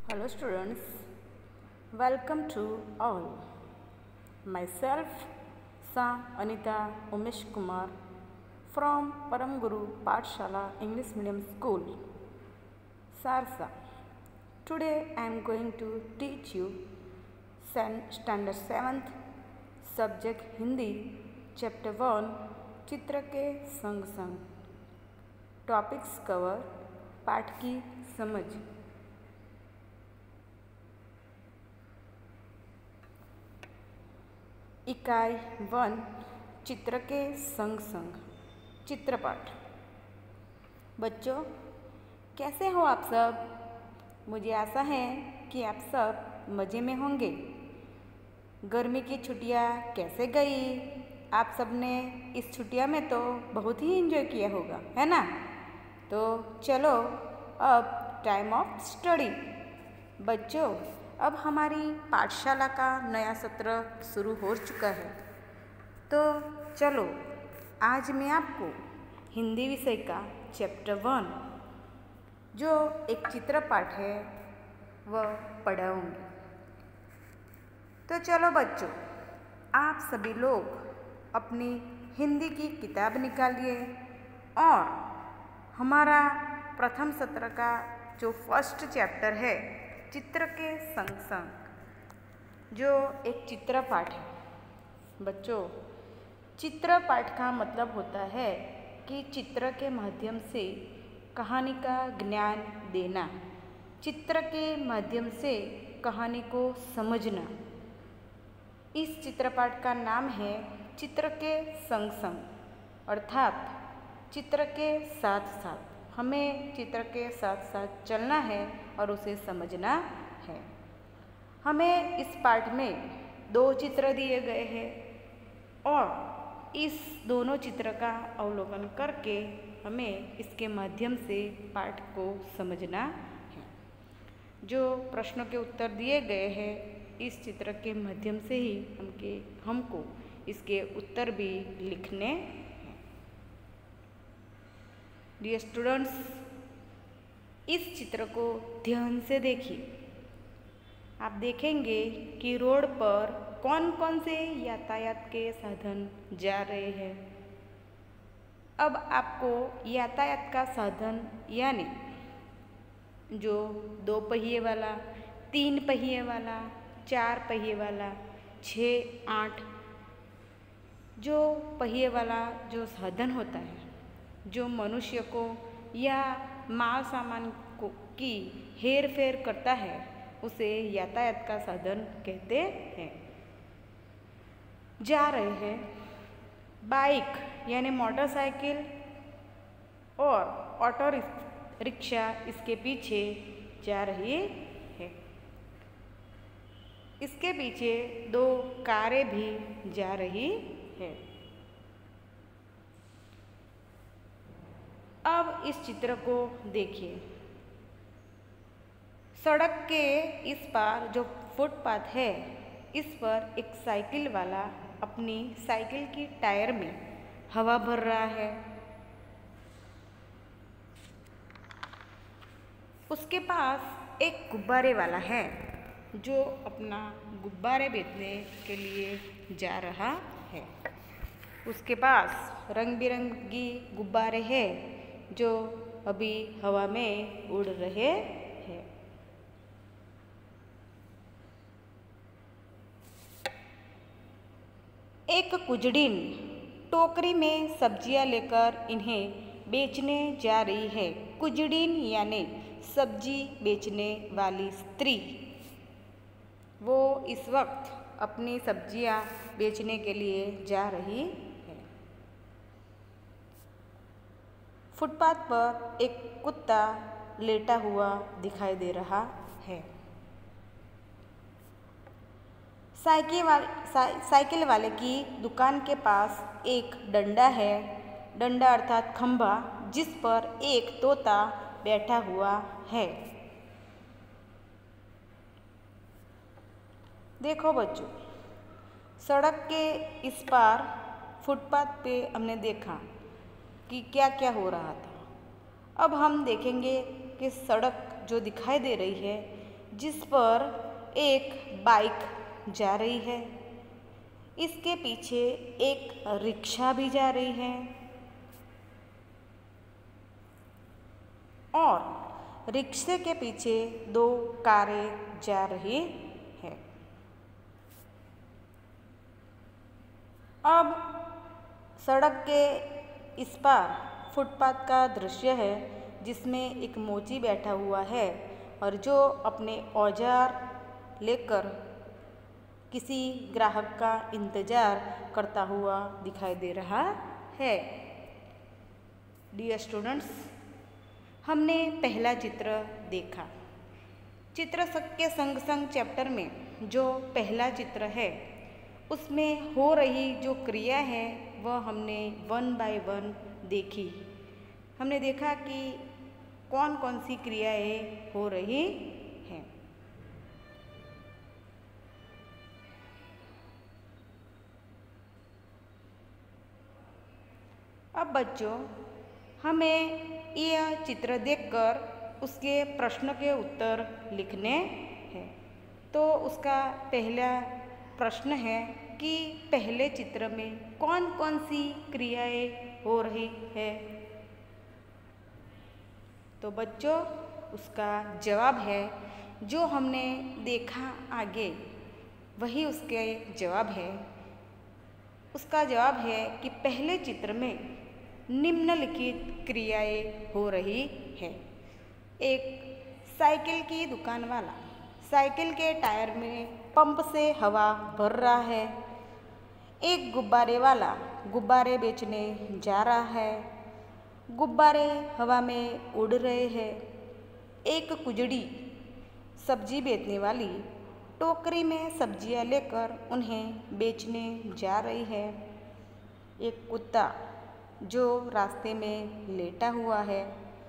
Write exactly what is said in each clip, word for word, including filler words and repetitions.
Hello students, welcome to all. Myself Sa Anita Umesh Kumar from Param Guru Pathshala English Medium School, Sarsa. Today I am going to teach you Standard seventh Subject Hindi Chapter one चित्र के संग संग. Topics cover पाठ की समझ. इकाई one चित्र के संग संग चित्रपाठ. बच्चों कैसे हो आप सब? मुझे आशा है कि आप सब मज़े में होंगे. गर्मी की छुट्टियां कैसे गई? आप सब ने इस छुट्टियां में तो बहुत ही एंजॉय किया होगा, है ना? तो चलो अब टाइम ऑफ स्टडी. बच्चों अब हमारी पाठशाला का नया सत्र शुरू हो चुका है. तो चलो आज मैं आपको हिंदी विषय का चैप्टर वन जो एक चित्रपाठ है वह पढ़ाऊँगी. तो चलो बच्चों आप सभी लोग अपनी हिंदी की किताब निकालिए और हमारा प्रथम सत्र का जो फर्स्ट चैप्टर है चित्र के संग संग जो एक चित्रपाठ है. बच्चों चित्रपाठ का मतलब होता है कि चित्र के माध्यम से कहानी का ज्ञान देना, चित्र के माध्यम से कहानी को समझना. इस चित्रपाठ का नाम है चित्र के संग संग, अर्थात चित्र के साथ साथ हमें चित्र के साथ साथ चलना है और उसे समझना है. हमें इस पाठ में दो चित्र दिए गए हैं और इस दोनों चित्र का अवलोकन करके हमें इसके माध्यम से पाठ को समझना है. जो प्रश्नों के उत्तर दिए गए हैं इस चित्र के माध्यम से ही हमके हमको इसके उत्तर भी लिखने हैं. डियर स्टूडेंट्स इस चित्र को ध्यान से देखिए. आप देखेंगे कि रोड पर कौन कौन से यातायात के साधन जा रहे हैं. अब आपको यातायात का साधन यानी जो दो पहिए वाला, तीन पहिए वाला, चार पहिए वाला, छः आठ जो पहिए वाला जो साधन होता है जो मनुष्य को या माल सामान को की हेर फेर करता है उसे यातायात का साधन कहते हैं. जा रहे हैं बाइक यानी मोटरसाइकिल और ऑटो रिक्शा इसके पीछे जा रही है. इसके पीछे दो कारें भी जा रही है. अब इस चित्र को देखिए. सड़क के इस पार जो फुटपाथ है इस पर एक साइकिल वाला अपनी साइकिल की टायर में हवा भर रहा है. उसके पास एक गुब्बारे वाला है जो अपना गुब्बारे बेचने के लिए जा रहा है. उसके पास रंग बिरंगी गुब्बारे हैं जो अभी हवा में उड़ रहे हैं. एक कुजड़ीन टोकरी में सब्जियां लेकर इन्हें बेचने जा रही है. कुजड़ीन यानी सब्जी बेचने वाली स्त्री. वो इस वक्त अपनी सब्जियां बेचने के लिए जा रही है. फुटपाथ पर एक कुत्ता लेटा हुआ दिखाई दे रहा है. साइकिल वाले साइ, साइकिल वाले की दुकान के पास एक डंडा है. डंडा अर्थात खंभा जिस पर एक तोता बैठा हुआ है. देखो बच्चों सड़क के इस पार फुटपाथ पे हमने देखा कि क्या क्या हो रहा था. अब हम देखेंगे कि सड़क जो दिखाई दे रही है जिस पर एक बाइक जा रही है। इसके पीछे एक रिक्शा भी जा रही है और रिक्शे के पीछे दो कारें जा रही है। अब सड़क के इस पार फुटपाथ का दृश्य है, जिसमें एक मोची बैठा हुआ है और जो अपने औजार लेकर किसी ग्राहक का इंतजार करता हुआ दिखाई दे रहा है। डियर स्टूडेंट्स, हमने पहला चित्र देखा। चित्र के संग संग चैप्टर में जो पहला चित्र है उसमें हो रही जो क्रिया है वह हमने वन बाय वन देखी। हमने देखा कि कौन कौन सी क्रियाएं हो रही हैं। अब बच्चों, हमें यह चित्र देखकर उसके प्रश्न के उत्तर लिखने हैं। तो उसका पहला प्रश्न है कि पहले चित्र में कौन कौन सी क्रियाएं हो रही है। तो बच्चों, उसका जवाब है जो हमने देखा आगे वही उसके जवाब है। उसका जवाब है कि पहले चित्र में निम्नलिखित क्रियाएं हो रही है। एक साइकिल की दुकान वाला साइकिल के टायर में पंप से हवा भर रहा है। एक गुब्बारे वाला गुब्बारे बेचने जा रहा है। गुब्बारे हवा में उड़ रहे हैं। एक कुजड़ी सब्जी बेचने वाली टोकरी में सब्जियां लेकर उन्हें बेचने जा रही है। एक कुत्ता जो रास्ते में लेटा हुआ है।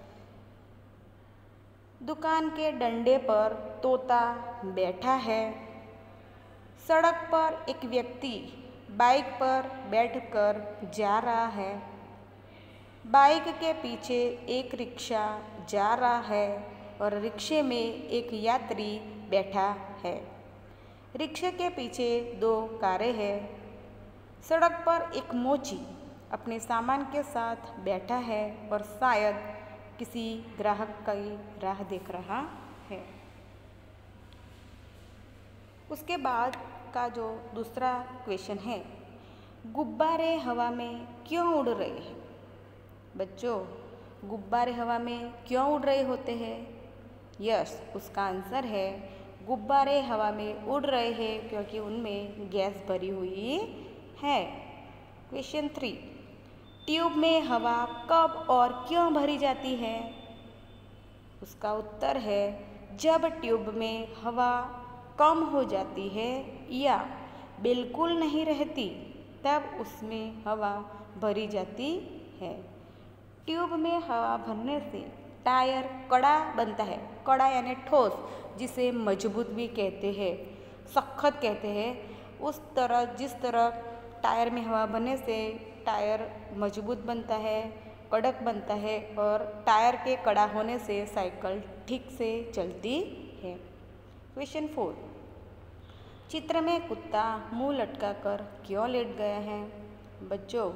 दुकान के डंडे पर तोता बैठा है। सड़क पर एक व्यक्ति बाइक पर बैठकर जा रहा है। बाइक के पीछे एक रिक्शा जा रहा है और रिक्शे में एक यात्री बैठा है। रिक्शे के पीछे दो कारें हैं। सड़क पर एक मोची अपने सामान के साथ बैठा है और शायद किसी ग्राहक की राह देख रहा है। उसके बाद का जो दूसरा क्वेश्चन है, गुब्बारे हवा में क्यों उड़ रहे हैं? बच्चों, गुब्बारे हवा में क्यों उड़ रहे होते हैं? यस, उसका आंसर है गुब्बारे हवा में उड़ रहे हैं क्योंकि उनमें गैस भरी हुई है। क्वेश्चन थ्री, ट्यूब में हवा कब और क्यों भरी जाती है? उसका उत्तर है जब ट्यूब में हवा कम हो जाती है या बिल्कुल नहीं रहती तब उसमें हवा भरी जाती है। ट्यूब में हवा भरने से टायर कड़ा बनता है। कड़ा यानी ठोस, जिसे मजबूत भी कहते हैं, सख्त कहते हैं। उस तरह जिस तरह टायर में हवा भरने से टायर मजबूत बनता है, कड़क बनता है और टायर के कड़ा होने से साइकिल ठीक से चलती है। क्वेश्चन फोर, चित्र में कुत्ता मुंह लटकाकर क्यों लेट गया है? बच्चों,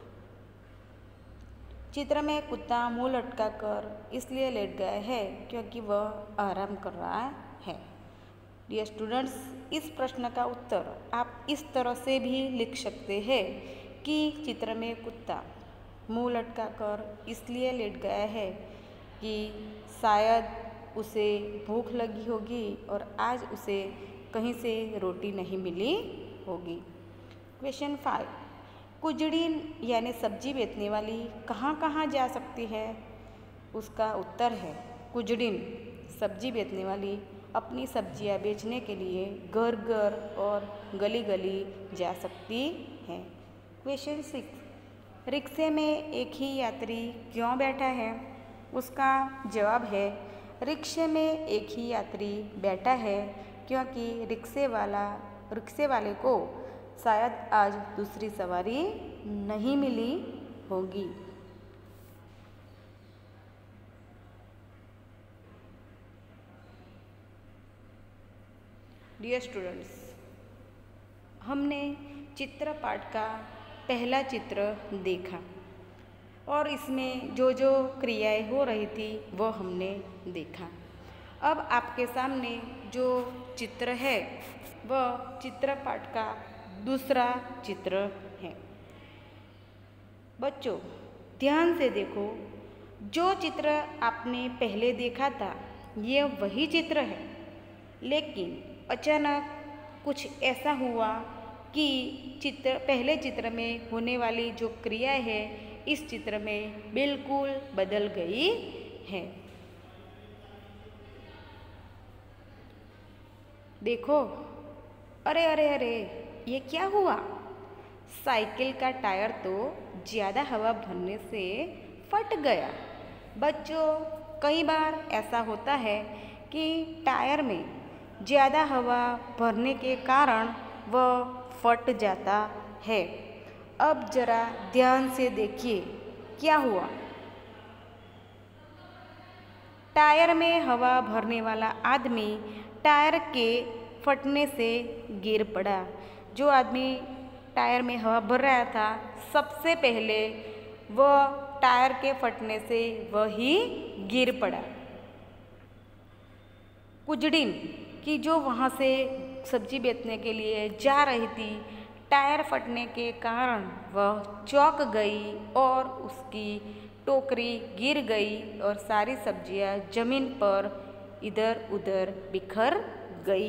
चित्र में कुत्ता मुंह लटकाकर इसलिए लेट गया है क्योंकि वह आराम कर रहा है। डियर स्टूडेंट्स, इस प्रश्न का उत्तर आप इस तरह से भी लिख सकते हैं कि चित्र में कुत्ता मुंह लटकाकर इसलिए लेट गया है कि शायद उसे भूख लगी होगी और आज उसे कहीं से रोटी नहीं मिली होगी। क्वेश्चन फाइव, कुजड़ी यानी सब्जी बेचने वाली कहाँ कहाँ जा सकती है? उसका उत्तर है कुजड़ी सब्जी बेचने वाली अपनी सब्जियां बेचने के लिए घर घर और गली गली जा सकती है। क्वेश्चन सिक्स, रिक्शे में एक ही यात्री क्यों बैठा है? उसका जवाब है रिक्शे में एक ही यात्री बैठा है क्योंकि रिक्शे वाला रिक्शे वाले को शायद आज दूसरी सवारी नहीं मिली होगी। डियर स्टूडेंट्स, हमने चित्र पाठ का पहला चित्र देखा और इसमें जो जो क्रियाएं हो रही थी वो हमने देखा। अब आपके सामने जो चित्र है वह चित्र पाठ का दूसरा चित्र है। बच्चों, ध्यान से देखो, जो चित्र आपने पहले देखा था यह वही चित्र है, लेकिन अचानक कुछ ऐसा हुआ कि चित्र पहले चित्र में होने वाली जो क्रिया है इस चित्र में बिल्कुल बदल गई है। देखो, अरे अरे अरे ये क्या हुआ? साइकिल का टायर तो ज़्यादा हवा भरने से फट गया। बच्चों, कई बार ऐसा होता है कि टायर में ज़्यादा हवा भरने के कारण वह फट जाता है। अब जरा ध्यान से देखिए क्या हुआ। टायर में हवा भरने वाला आदमी टायर के फटने से गिर पड़ा। जो आदमी टायर में हवा भर रहा था, सबसे पहले वह टायर के फटने से वही गिर पड़ा। कुजड़िन कि जो वहाँ से सब्जी बेचने के लिए जा रही थी, टायर फटने के कारण वह चौंक गई और उसकी टोकरी गिर गई और सारी सब्जियां जमीन पर इधर उधर बिखर गई।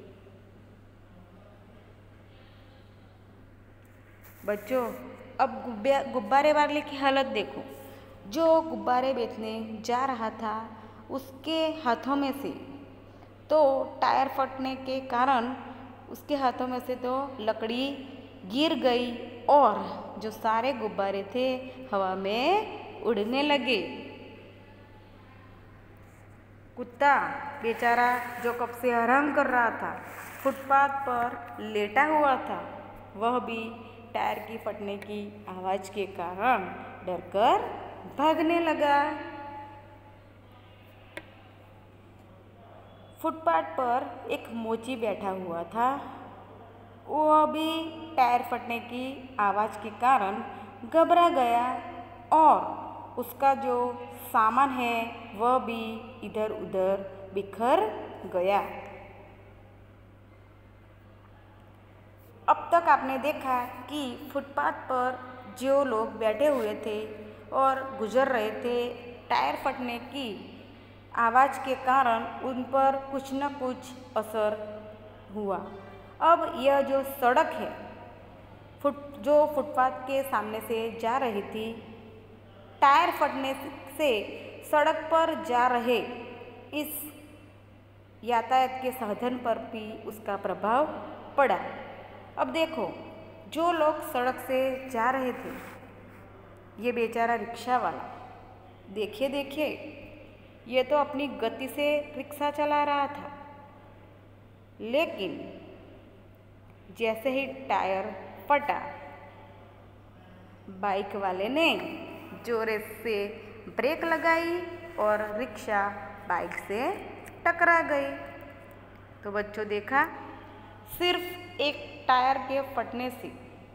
बच्चों, अब गुब्बारे वाले की हालत देखो। जो गुब्बारे बेचने जा रहा था उसके हाथों में से तो टायर फटने के कारण उसके हाथों में से तो लकड़ी गिर गई और जो सारे गुब्बारे थे हवा में उड़ने लगे। कुत्ता बेचारा जो कब से आराम कर रहा था, फुटपाथ पर लेटा हुआ था, वह भी टायर की फटने की आवाज़ के कारण डरकर भागने लगा। फुटपाथ पर एक मोची बैठा हुआ था। वह भी टायर फटने की आवाज़ के कारण घबरा गया और उसका जो सामान है वह भी इधर उधर बिखर गया। अब तक आपने देखा कि फुटपाथ पर जो लोग बैठे हुए थे और गुजर रहे थे, टायर फटने की आवाज़ के कारण उन पर कुछ न कुछ असर हुआ। अब यह जो सड़क है, फुट जो फुटपाथ के सामने से जा रही थी, टायर फटने से सड़क पर जा रहे इस यातायात के साधन पर भी उसका प्रभाव पड़ा। अब देखो, जो लोग सड़क से जा रहे थे, ये बेचारा रिक्शा वाला, देखिए देखिए ये तो अपनी गति से रिक्शा चला रहा था, लेकिन जैसे ही टायर फटा, बाइक वाले ने जोरे से ब्रेक लगाई और रिक्शा बाइक से टकरा गई। तो बच्चों, देखा, सिर्फ एक टायर के फटने से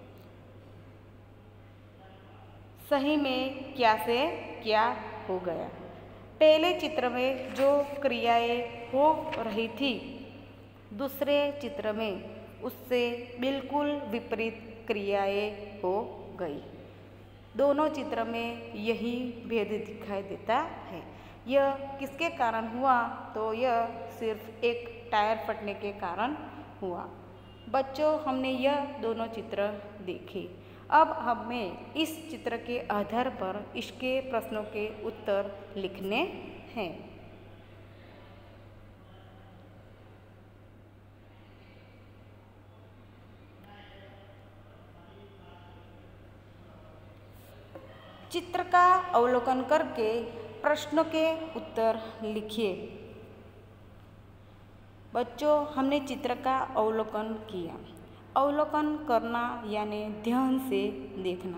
सही में क्या से क्या हो गया। पहले चित्र में जो क्रियाएं हो रही थी, दूसरे चित्र में उससे बिल्कुल विपरीत क्रियाएं हो गई। दोनों चित्र में यही भेद दिखाई देता है। यह किसके कारण हुआ? तो यह सिर्फ एक टायर फटने के कारण हुआ। बच्चों, हमने यह दोनों चित्र देखे। अब हमें इस चित्र के आधार पर इसके प्रश्नों के उत्तर लिखने हैं। चित्र का अवलोकन करके प्रश्नों के उत्तर लिखिए। बच्चों, हमने चित्र का अवलोकन किया। अवलोकन करना यानी ध्यान से देखना।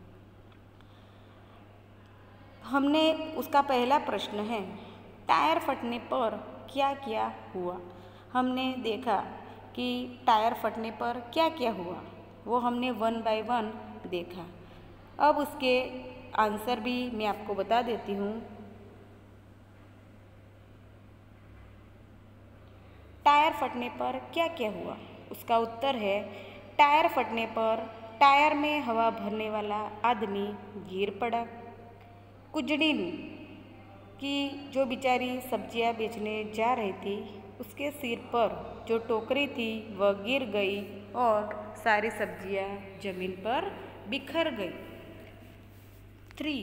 हमने उसका पहला प्रश्न है, टायर फटने पर क्या क्या हुआ? हमने देखा कि टायर फटने पर क्या क्या हुआ, वो हमने वन बाय वन देखा। अब उसके आंसर भी मैं आपको बता देती हूँ। टायर फटने पर क्या क्या हुआ, उसका उत्तर है टायर फटने पर टायर में हवा भरने वाला आदमी गिर पड़ा। कुजड़िन की जो बेचारी सब्जियां बेचने जा रही थी, उसके सिर पर जो टोकरी थी वह गिर गई और सारी सब्जियां जमीन पर बिखर गई। थ्री,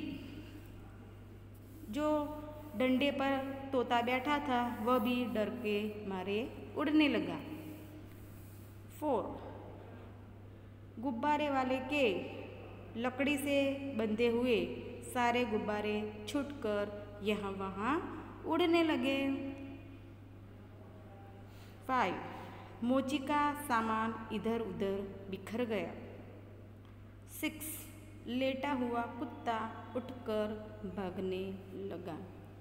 जो डंडे पर तोता बैठा था वह भी डर के मारे उड़ने लगा। फोर, गुब्बारे वाले के लकड़ी से बंधे हुए सारे गुब्बारे छूटकर यहाँ वहाँ उड़ने लगे। फाइव, मोची का सामान इधर उधर बिखर गया। सिक्स, लेटा हुआ कुत्ता उठकर भागने लगा।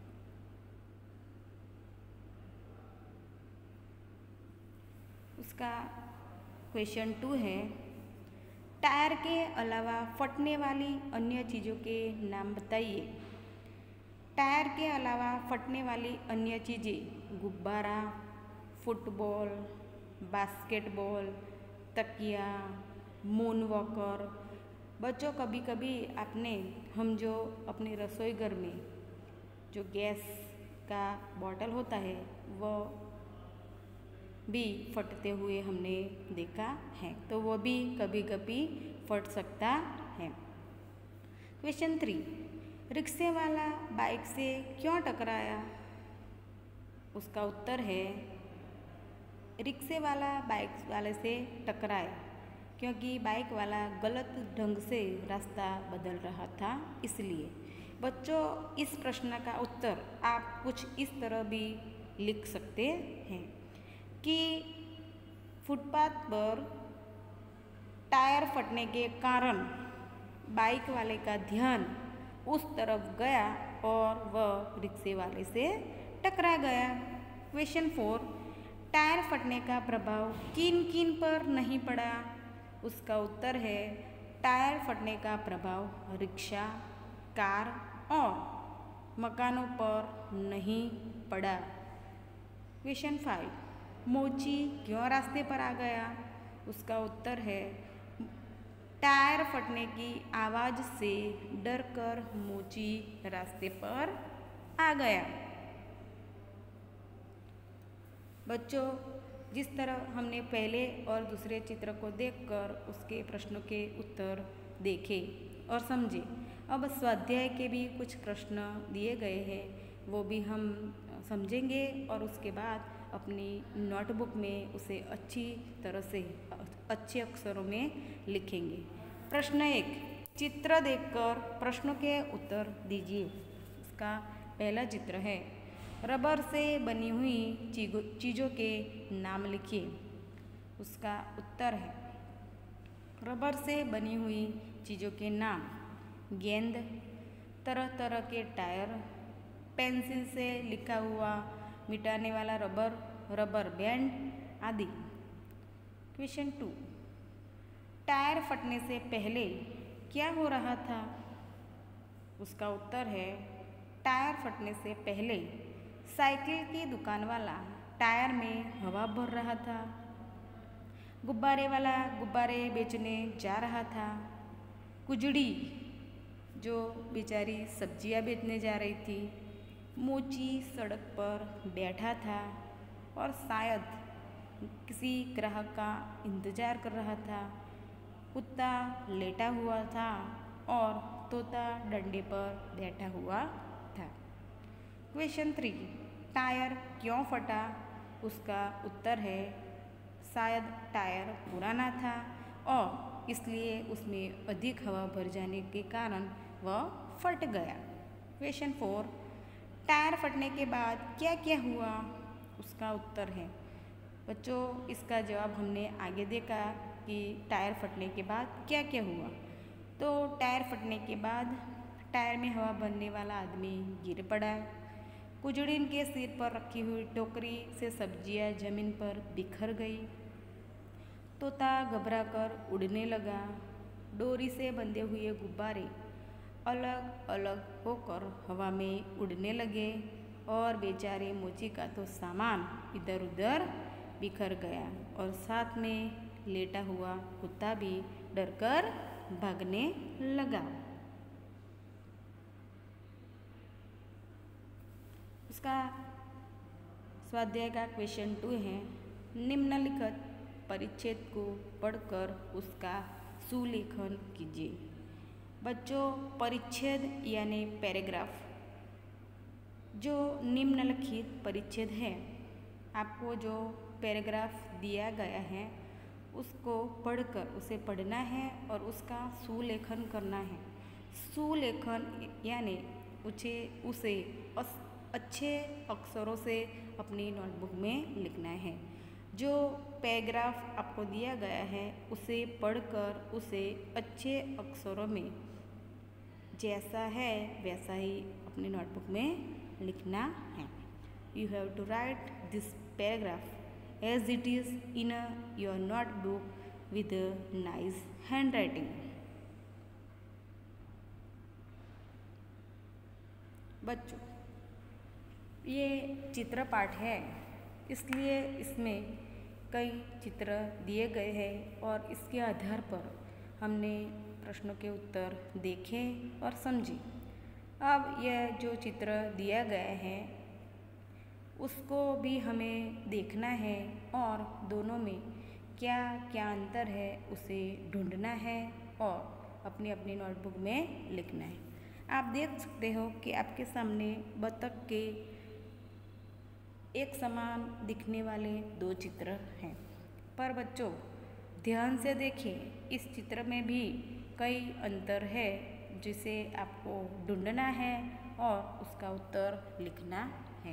उसका क्वेश्चन टू है, टायर के अलावा फटने वाली अन्य चीज़ों के नाम बताइए। टायर के अलावा फटने वाली अन्य चीज़ें गुब्बारा, फुटबॉल, बास्केटबॉल, तकिया, मून वॉकर। बच्चों, कभी कभी आपने हम जो अपने रसोई घर में जो गैस का बॉटल होता है वह भी फटते हुए हमने देखा है, तो वो भी कभी कभी फट सकता है। क्वेश्चन थ्री, रिक्शे वाला बाइक से क्यों टकराया? उसका उत्तर है रिक्शे वाला बाइक वाले से टकराया क्योंकि बाइक वाला गलत ढंग से रास्ता बदल रहा था, इसलिए। बच्चों, इस प्रश्न का उत्तर आप कुछ इस तरह भी लिख सकते हैं कि फुटपाथ पर टायर फटने के कारण बाइक वाले का ध्यान उस तरफ गया और वह रिक्शे वाले से टकरा गया। क्वेश्चन फोर, टायर फटने का प्रभाव किन किन पर नहीं पड़ा? उसका उत्तर है टायर फटने का प्रभाव रिक्शा, कार और मकानों पर नहीं पड़ा। क्वेश्चन फाइव, मोची क्यों रास्ते पर आ गया? उसका उत्तर है टायर फटने की आवाज़ से डरकर मोची रास्ते पर आ गया। बच्चों, जिस तरह हमने पहले और दूसरे चित्र को देखकर उसके प्रश्नों के उत्तर देखे और समझे, अब स्वाध्याय के भी कुछ प्रश्न दिए गए हैं, वो भी हम समझेंगे और उसके बाद अपनी नोटबुक में उसे अच्छी तरह से अच्छे अक्षरों में लिखेंगे। प्रश्न एक, चित्र देखकर प्रश्नों के उत्तर दीजिए। इसका पहला चित्र है, रबर से बनी हुई चीज़ों के नाम लिखिए। उसका उत्तर है रबर से बनी हुई चीज़ों के नाम गेंद, तरह तरह के टायर, पेंसिल से लिखा हुआ मिटाने वाला रबर, रबर बैंड आदि। क्वेश्चन टू, टायर फटने से पहले क्या हो रहा था? उसका उत्तर है टायर फटने से पहले साइकिल की दुकान वाला टायर में हवा भर रहा था, गुब्बारे वाला गुब्बारे बेचने जा रहा था, कुजड़ी जो बेचारी सब्जियां बेचने जा रही थी, मोची सड़क पर बैठा था और शायद किसी ग्राहक का इंतज़ार कर रहा था, कुत्ता लेटा हुआ था और तोता डंडे पर बैठा हुआ था। क्वेश्चन थ्री, टायर क्यों फटा? उसका उत्तर है शायद टायर पुराना था और इसलिए उसमें अधिक हवा भर जाने के कारण वह फट गया। क्वेश्चन फोर, टायर फटने के बाद क्या क्या हुआ? उसका उत्तर है बच्चों, इसका जवाब हमने आगे देखा कि टायर फटने के बाद क्या क्या हुआ। तो टायर फटने के बाद टायर में हवा भरने वाला आदमी गिर पड़ा, कुजड़ीन के सिर पर रखी हुई टोकरी से सब्जियां जमीन पर बिखर गई। तोता घबराकर उड़ने लगा। डोरी से बंधे हुए गुब्बारे अलग अलग होकर हवा में उड़ने लगे और बेचारे मोची का तो सामान इधर उधर बिखर गया और साथ में लेटा हुआ कुत्ता भी डरकर भागने लगा। उसका स्वाध्याय का क्वेश्चन टू है, निम्नलिखित परिच्छेद को पढ़कर उसका सुलेखन कीजिए। बच्चों, परिच्छेद यानी पैराग्राफ, जो निम्नलिखित परिच्छेद है, आपको जो पैराग्राफ दिया गया है उसको पढ़कर उसे पढ़ना है और उसका सुलेखन करना है। सुलेखन यानी उसे उसे अच्छे अक्षरों से अपनी नोटबुक में लिखना है। जो पैराग्राफ आपको दिया गया है उसे पढ़कर उसे अच्छे अक्षरों में जैसा है वैसा ही अपनी नोटबुक में लिखना है। You have to write this paragraph as it is in a, your notebook with a nice handwriting. बच्चों, ये चित्र पाठ है, इसलिए इसमें कई चित्र दिए गए हैं और इसके आधार पर हमने प्रश्नों के उत्तर देखे और समझे। अब यह जो चित्र दिया गया है उसको भी हमें देखना है और दोनों में क्या क्या अंतर है उसे ढूंढना है और अपनी अपनी नोटबुक में लिखना है। आप देख सकते हो कि आपके सामने बतख के एक समान दिखने वाले दो चित्र हैं, पर बच्चों ध्यान से देखिए, इस चित्र में भी कई अंतर है जिसे आपको ढूंढना है और उसका उत्तर लिखना है।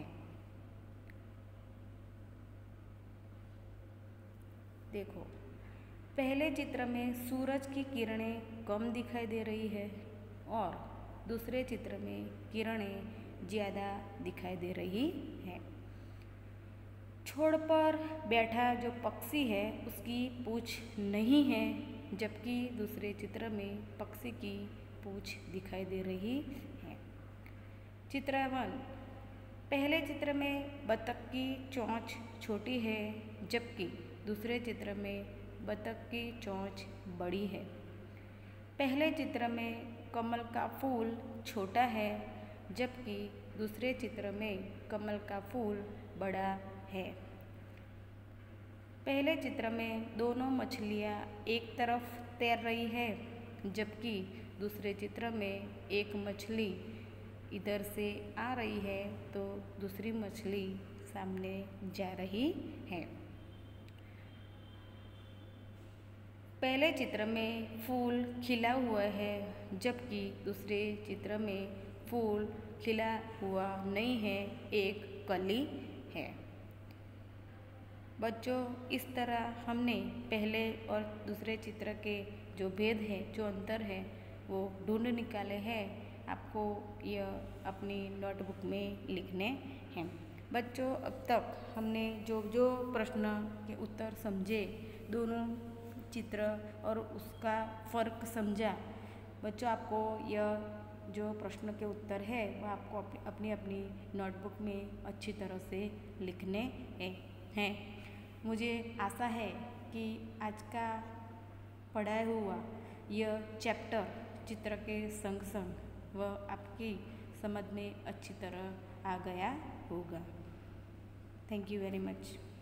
देखो, पहले चित्र में सूरज की किरणें कम दिखाई दे रही है और दूसरे चित्र में किरणें ज़्यादा दिखाई दे रही है। छोड़ पर बैठा जो पक्षी है उसकी पूँछ नहीं है, जबकि दूसरे चित्र में पक्षी की पूँछ दिखाई दे रही है। चित्र वन, पहले चित्र में बतख की चोंच छोटी है, जबकि दूसरे चित्र में बतख की चोंच बड़ी है। पहले चित्र में कमल का फूल छोटा है, जबकि दूसरे चित्र में कमल का फूल बड़ा है। पहले चित्र में दोनों मछलियाँ एक तरफ तैर रही है, जबकि दूसरे चित्र में एक मछली इधर से आ रही है तो दूसरी मछली सामने जा रही है। पहले चित्र में फूल खिला हुआ है, जबकि दूसरे चित्र में फूल खिला हुआ नहीं है, एक कली है। बच्चों, इस तरह हमने पहले और दूसरे चित्र के जो भेद है, जो अंतर है, वो ढूंढ निकाले हैं। आपको यह अपनी नोटबुक में लिखने हैं। बच्चों, अब तक हमने जो जो प्रश्न के उत्तर समझे, दोनों चित्र और उसका फ़र्क समझा। बच्चों, आपको यह जो प्रश्न के उत्तर है वह आपको अपनी अपनी नोटबुक में अच्छी तरह से लिखने हैं। मुझे आशा है कि आज का पढ़ाया हुआ यह चैप्टर चित्र के संग संग वह आपकी समझ में अच्छी तरह आ गया होगा। Thank you very much.